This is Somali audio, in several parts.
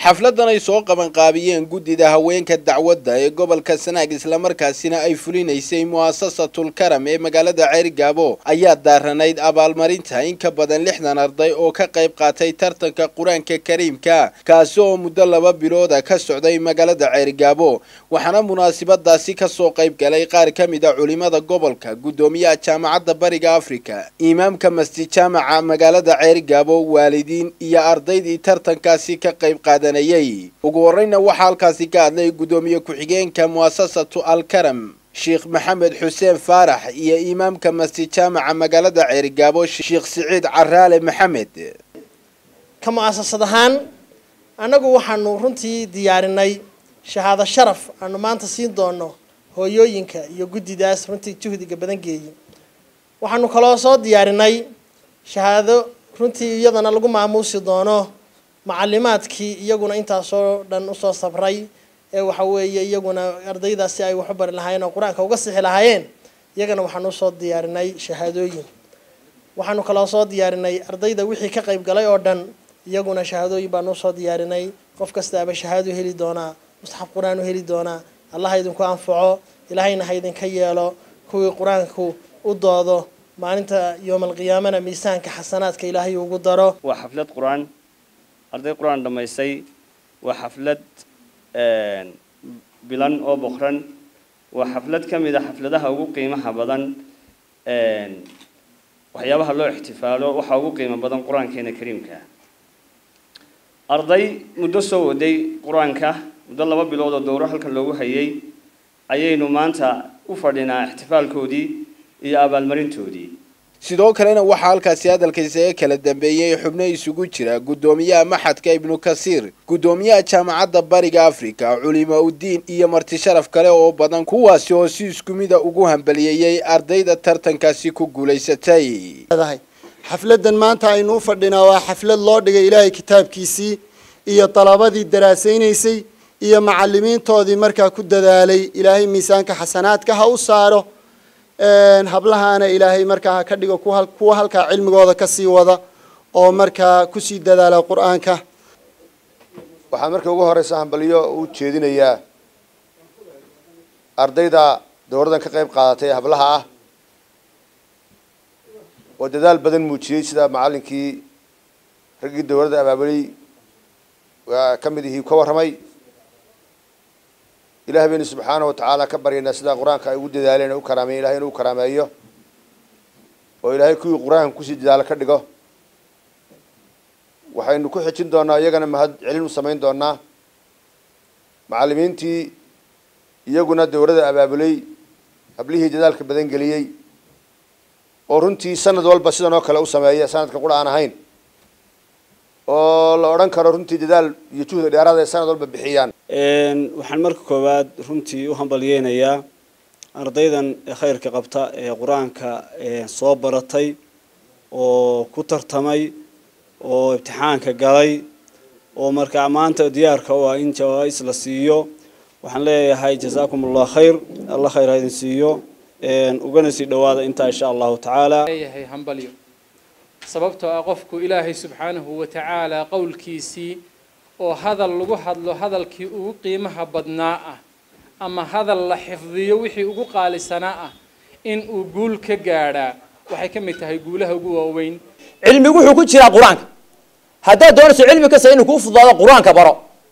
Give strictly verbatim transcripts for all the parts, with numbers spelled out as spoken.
xafladan ay soo qaban qaabiyeen guddida haweenka dacwadda ee gobolka Sanaag isla markaasina ay fulinaysay muassasatul karam ee magaalada Ceerigaabo ayaa daaranayd abaalmarinta in ka badan lixdan arday oo ka qayb qaatay tartanka Quraanka Kariimka kaas oo muddo laba bilood ka socday magaalada Ceerigaabo waxaana munaasabadaasi ka soo qayb galay qaar ka mid ah culimada gobolka gudoomiyaha jaamacadda Bariga Afrika imaamka masjid jaamaca magaalada Ceerigaabo waalidiin iyo ardaydii tartankaasi ka qayb qaadanayay ugu horeyna waxa halkaasi ka hadlay gudoomiye ku-xigeenka muassasatu al-karam Sheikh Maxamed Xuseen Faarax iyo imaamka masjid jaamaca magaalada Ceerigaabo Sheikh Saciid Caraale Maxamed ka muassasadahan anagu waxaanu runtii diyaarinay shahaado sharaf aanu maanta siin doono hooyooyinka iyo guddidaas runtii juhdiga badan geeyay waxaanu kala soo diyaarinay shahaado runtii iyadana lagu maamuusi doono macallimaadkii iyaguna intaas oo dhan u soo sabray ee waxa weeye iyaguna ardaydaasi ay wax bari lahaayeen oo quraanka uga sixi lahaayeen iyagana waxaanu soo diyaarinay shahaadooyin waxaanu kala soo diyaarinay ardayda wixii ka qayb galay oo dhan iyaguna shahaadooyin baanu soo diyaarinay qof kasta aba shahaado heli doona mustaxab quraan heli doona allah idinku anfaco ilaahayna ha idinka yeelo kuwii quraanku u doodo maalinta yawmal qiyaamana miisaanka xasanaadka ilaahay ugu daro waa xaflad quraan arday quraan dhamaysay waa xaflad een bilan oo boqran waa xaflad kamid ah xafladaha ugu qiimaha badan een waxyaabaha loo ixtifaalo waxa ugu qiimo badan quraankeena kariimka arday muddo soo waday quraanka muddo laba bilood oo dowr halkan loogu hayay ayaynu maanta u fadhinaa ixtifaalkoodii iyo abaalmarintoodii sidoo kalena waxa halkaasi hadalkiisa kala dambeeyay xubno isugu jira gudoomiyaha maxadka ibnu kasiir gudoomiyaha jaamacadda Bariga Afrika culimo u diin iyo marti sharaf kale oo badan kuwaasi oo si isku mid ah ugu hambaliyay ardayda tartankaasi ku guuleysatay xafladan maanta aynu u fadhinaa waa xaflad loo dhigay ilaahay kitaabkiisii iyo talabadii daraasaysay iyo macallimiintoodii markaa ku dadaalay ilaahay miisaanka xasanaadka ha u saaro een hablahana ilaahay markaa ka dhigo kuwa halka cilmigooda ka sii wada oo markaa ku sii dadaala quraanka waxa markaa ugu horeysa hambaliyo u jeedinayaa ardayda dowradan ka qayb qaadatay hablaha ah oo dadaal badan muujiyay sida macallinkii ragii dowladda abaabulay waa kamid yahay ka waramay ilaahay bani subhanahu wa ta'ala ka bariyana sida quraanka ay ugu dadaaleen oo karaameeyay ilaahay inuu karaameeyo oo ilaahay kuwii quraanka ku sii dadaal ka dhigo waxaynu ku xijin doonaa iyagana mahad celin u sameyn doonaa macallimiintii iyaguna dowladda abaabulay hablihii dadaalka badan galiyay oo runtii sanad walba sidan oo kale u sameeyay sanadka quraan ahayn oo la oran karo runtii dadaal iyo juhud dheeraad ah sanad walba bixiyaan een waxaan marka koowaad runtii u hambalyeeynaya ardaydan khayrka qabta ee quraanka soo baratay oo ku tartamay oo imtixaanka galay oo marka maanta diyaarka u ah in jawaais la siiyo waxaan leeyahay jazaakumullahu khayr allah khayr ha idin siiyo een ugana sii dhawaada inta insha Allah ta'ala yahay hambaliyo sababtoo ah qofku ilaahay subhanahu wa ta'ala qowlkiisi oo hadal lagu hadlo hadalkii ugu qiimaha badnaa ah ama hadal la xifdiyo wixii ugu qaalisanaa ah in uu guul ka gaadha waxay ka mid tahay guulaha ugu waaweyn cilmigu wuxuu ku jiraa quraanka hadaa doonayso cilmi ka saynu ku fudaado quraanka baro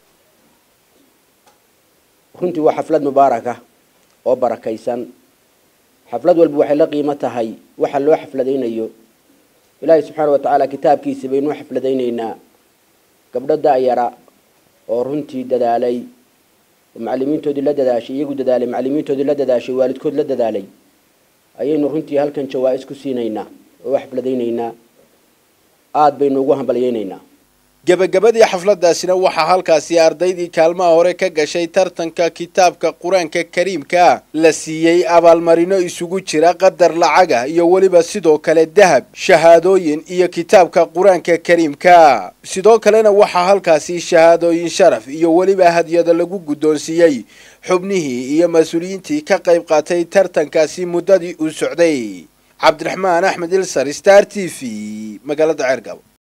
runtii waa xaflad mubaaraka oo barakaysan xaflad walba waxay la qiimo tahay waxa loo xafladeynayo ilaahay subhanahu wa ta'ala kitaabkiisa baynu xafladeynaynaa gabdho daayara oo runtii dadaalay macallimiintoodii la dadaashay iyagu dadaalay macallimiintoodii la dadaashay waalidkood la dadaalay ayaynu runtii halkan jawaais ku siinaynaa oo xafladeynaynaa aad baynu ugu hambalyeeynaa gabagabadii xafladaasina waxa halkaasi ardaydii kaalmaha hore ka gashay tartanka kitaabka Quraanka Kariimka la siiyay abaalmarino isugu jira qadar lacaga iyo waliba sidoo kale dahab shahaadooyin iyo kitaabka Quraanka Kariimka sidoo kalena waxa halkaasi shahaadooyin sharaf iyo waliba hadiyada lagu gudoonsiyay xubnihii iyo mas'uuliyiintii ka qayb qaatay tartankaasi muddadii uu socday Cabdiraxmaan Axmed Ilsar Star T V magaalada Ceerigaabo.